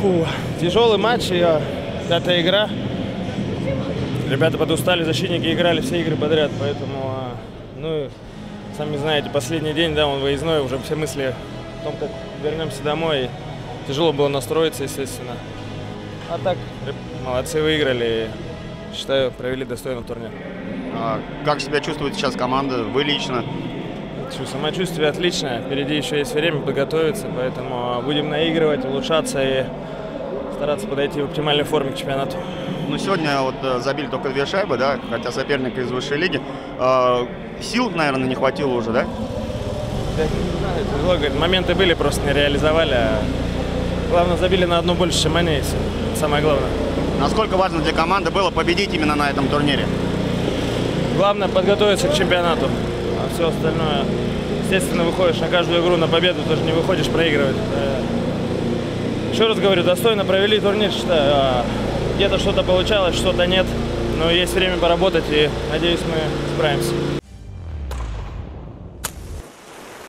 Тяжелый матч, пятая игра. Ребята подустали, защитники играли все игры подряд, поэтому, ну, сами знаете, последний день, да, он выездной, уже все мысли о том, как вернемся домой. Тяжело было настроиться, естественно. А так, молодцы, выиграли. Считаю, провели достойно турнир. Как себя чувствует сейчас команда, вы лично? Самочувствие отличное. Впереди еще есть время подготовиться, поэтому будем наигрывать, улучшаться и стараться подойти в оптимальной форме к чемпионату. Ну, сегодня вот забили только 2 шайбы, да, хотя соперник из высшей лиги. Сил, наверное, не хватило уже, да? Я не знаю, тяжело говорить. Моменты были, просто не реализовали. Главное, забили на одну больше, чем они, самое главное. Насколько важно для команды было победить именно на этом турнире? Главное подготовиться к чемпионату, а все остальное, естественно, выходишь на каждую игру на победу, тоже не выходишь проигрывать. Еще раз говорю, достойно провели турнир, считаю. Где-то что-то получалось, что-то нет, но есть время поработать и, надеюсь, мы справимся.